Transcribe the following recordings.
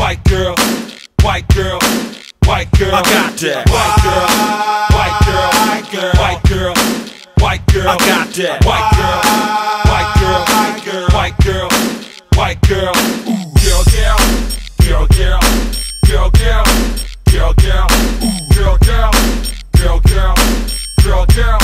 white girl, white girl, white girl. I got that. White girl, white girl, white girl, white girl, white girl. I got that. White girl, white girl, white girl, white girl, white girl. Ooh, girl, girl, girl, girl, girl, girl, girl, girl, ooh, girl, girl, girl, girl, girl, girl.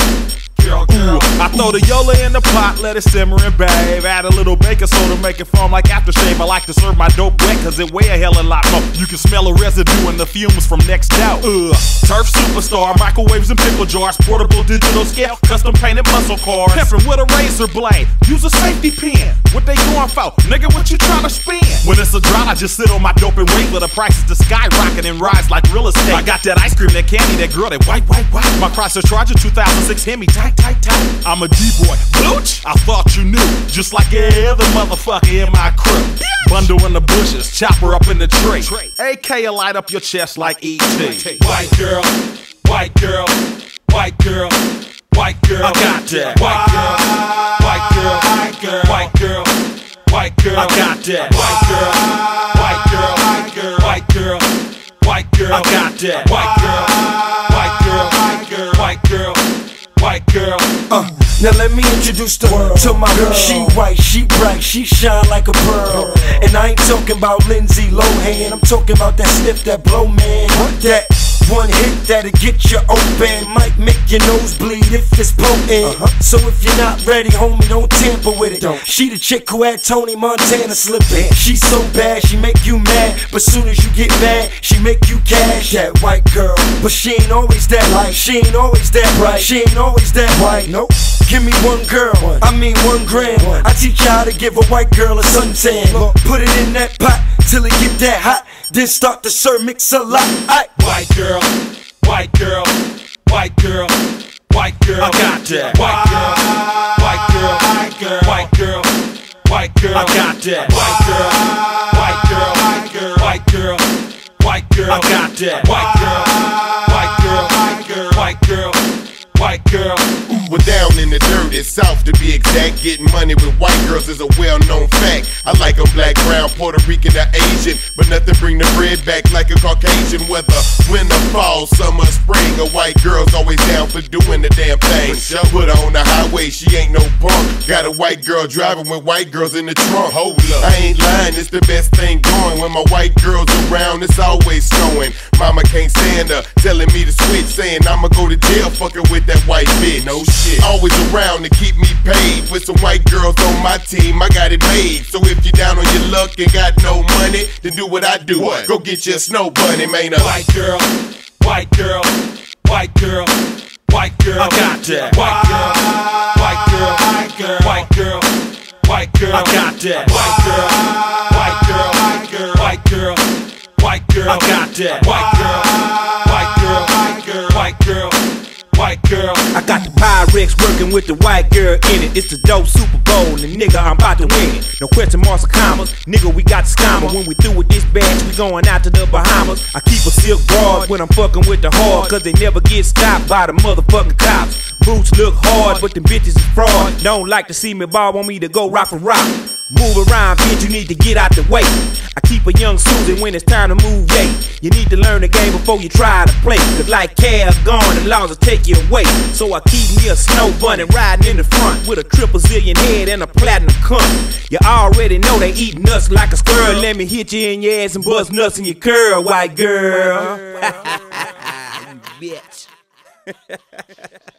Ooh, I throw the Yola in the pot, let it simmer and babe. Add a little baking soda, make it foam like aftershave. I like to serve my dope wet, cause it weigh a hell of a lot more. You can smell a residue in the fumes from next out. Turf superstar, microwaves and pickle jars, portable digital scale, custom painted muscle cars. Pimpin' with a razor blade, use a safety pin. What they going for? Nigga, what you tryna spend? When it's a drought, I just sit on my dope and wait for the prices to skyrocket and rise like real estate. I got that ice cream, that candy, that girl, that white. My Chrysler Charger 2006 Hemi, tight. I'm a D-boy, Booch, I thought you knew. Just like every other motherfucker in my crew. Bundle in the bushes, chopper up in the tree. AK will light up your chest like E.T. White girl, white girl, white girl, white girl. I got that. White girl, white girl, white girl, white girl, white girl. I got that. White girl, white girl, white girl, white girl, white girl. I got that. White girl, white girl, white girl, white girl, white girl. Now let me introduce the world to my girl. She white, she bright, she shine like a pearl. And I ain't talking about Lindsay Lohan, I'm talking about that sniff, that blow, man. That one hit that'll get you open, might make your nose bleed if it's potent. So if you're not ready, homie, don't tamper with it. She the chick who had Tony Montana slipping. She's so bad, she make you mad, but soon as you get mad, she make you cash. That white girl, but she ain't always that light. She ain't always that bright. She ain't always that white. Nope. Give me one girl, I mean 1 gram. I teach you how to give a white girl a suntan. Put it in that pot till it get that hot, then start to serve, mix a lot. White girl, white girl, white girl, white girl. I got that. White girl, white girl, white girl, white girl, white girl. I got that. White girl, white girl, white girl, white girl, white girl. I got that. White girl, white girl, white girl, white girl, white girl. We're down in the dirt, it's south to be exact. Getting money with white girls is a well-known fact. I like them black, brown, Puerto Rican, or Asian, but nothing bring the bread back like a Caucasian. Whether winter, fall, summer, spring, a white girl's always down for doing the damn thing. Put her on the highway, she ain't no punk. Got a white girl driving with white girls in the trunk. Hold up, I ain't lying, it's the best thing going. When my white girl's around, it's always snowing. Mama can't stand her, telling me to switch, saying I'ma go to jail fucking with that white bitch. No shit, always around to keep me paid. With some white girls on my team, I got it made. So if you down on your luck and got no money, then do what I do. What? Go get you a snow bunny, man. White girl, white girl, white girl, white girl. I got that. White girl, white girl, white girl, white girl, white girl. I got that. White girl, white girl, white girl, white girl, white girl. I got that. White girl, white girl, white girl, white girl, white girl. I got the Pyrex working with the white girl in it. It's the dope Super Bowl, and nigga, I'm about to win it. No question marks or commas, nigga, we got the scammer. When we through with this batch, we going out to the Bahamas. I keep a silk broad when I'm fucking with the hard, cause they never get stopped by the motherfucking cops. Boots look hard, but them bitches is fraud. Don't like to see me ball, want me to go rock for rock. Move around, bitch, you need to get out the way. I keep a young Susan when it's time to move, yeah. You need to learn the game before you try to play. Cause like cash gone, the laws will take you away. So I keep me a snow bunny riding in the front with a triple zillion head and a platinum cunt. You already know they eat nuts like a squirrel. Let me hit you in your ass and bust nuts in your curl, white girl. You bitch.